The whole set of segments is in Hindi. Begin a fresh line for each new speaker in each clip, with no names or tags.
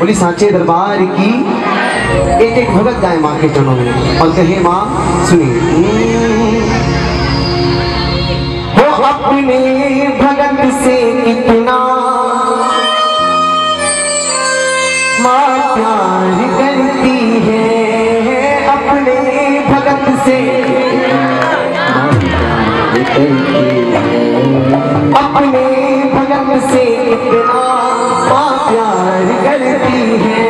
बोली सांचे दरबार की एक एक भगत गाए माँ के चरणों में और कहे माँ सुनिए। वो अपने भगत से कितना माँ प्यार करती है, अपने भगत से अपने भगत से कितना माँ प्यार करती है,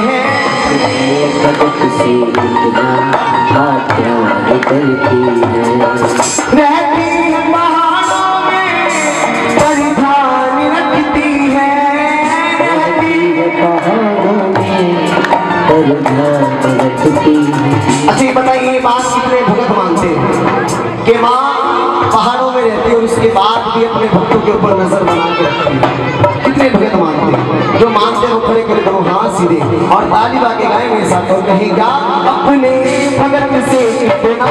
भगत से कितना माँ प्यार करती है। रहती है पहाड़ों में परिधान रखती है, रहती है पहाड़ों में परिधान रखती है। अच्छा ये बताइए बात कितने भगत मानते हैं कि माँ पहाड़ों में रहती है और उसके बाद भी अपने भक्तों के ऊपर नजर बना के रखती है? कितने भगत मानते हैं? जो मानते हैं वो खड़े करे दो हाथ सीधे और ताली बाके गाए मेरे साथ और कहे क्या अपने भगत से कितना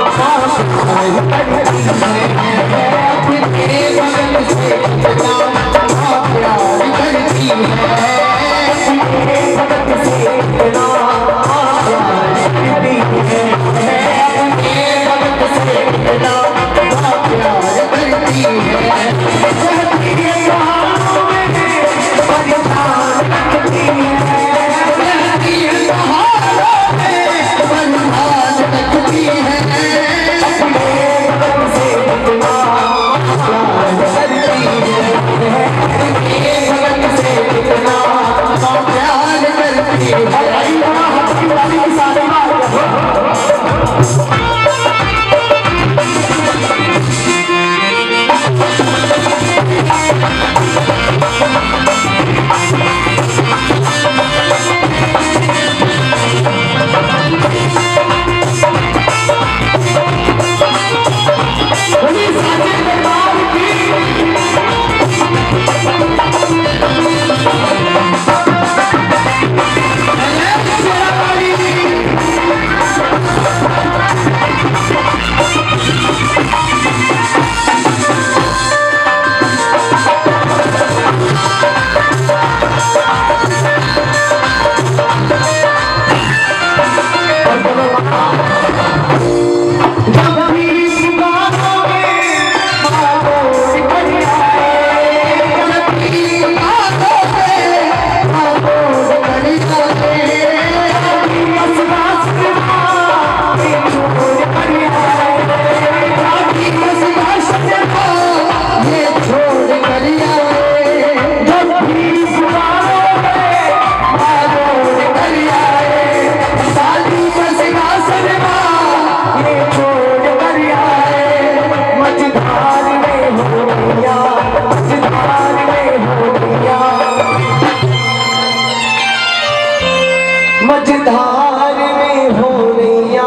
मझधार में हो रैया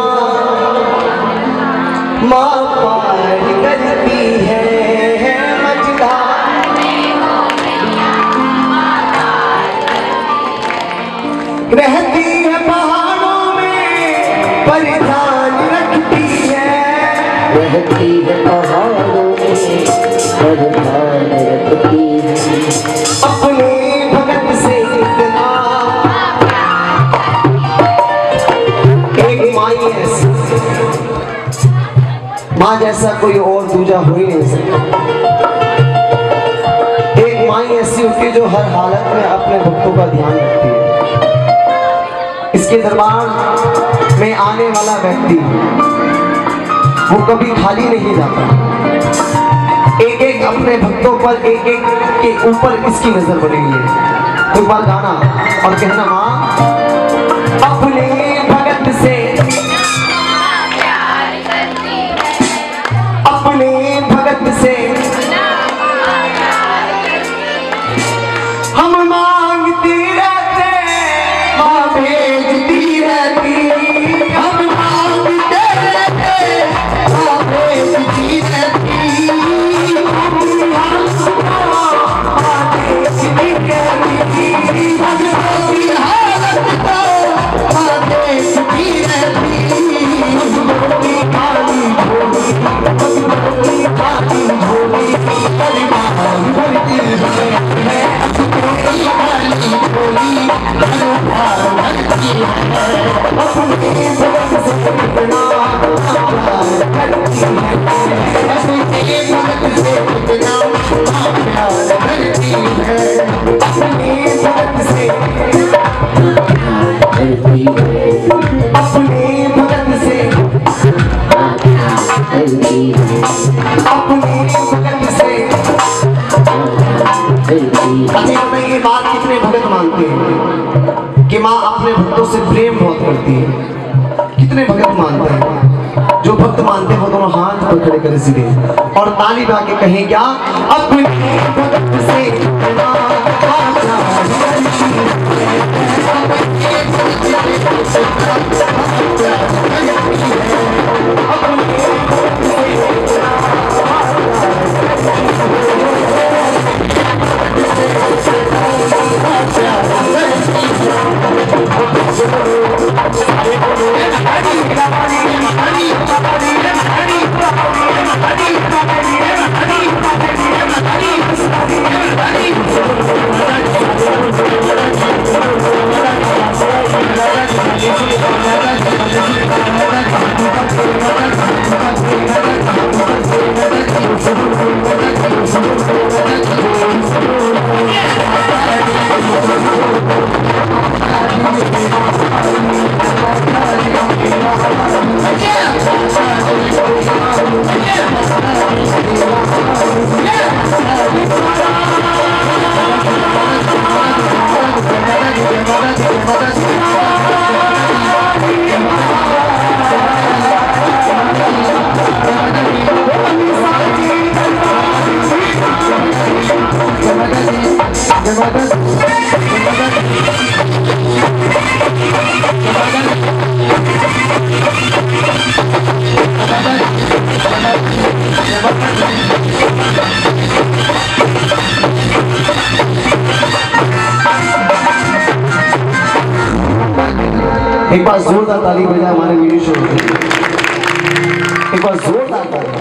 माँ पार करती है, मझधार में हो रैया माँ पार करती है। रहती है पहाड़ों में परिधान रखती है, रहती है पहाड़ों में परिधान रखती है। अपने भगत से कितना माँ जैसा कोई और दूजा हो ही नहीं सकता। एक माँ ऐसी होती है जो हर हालत में अपने भक्तों का ध्यान रखती है। इसके दरबार में आने वाला व्यक्ति वो कभी खाली नहीं जाता। एक एक अपने भक्तों पर एक एक के ऊपर इसकी नजर बनी हुई है। तो एक बार गाना और कहना माँ अपने भगत से अपने भगत से हम मांगती रहते माँ भेजती रहती, हम मांगते रहते माँ भेजती रहती, भरती है ये बात कितने भगत मानते हैं कि माँ अपने भक्तों से प्रेम बहुत करती है। कितने भगत मानते हैं? जो भक्त मानते हैं वो दोनों हाथ पर खड़े कर सीधे और ताली बजा के कहें क्या? अपने भक्त से एक बार जोरदार ताली बजाए हमारे वीडियो शो। एक बार जोरदार ताली।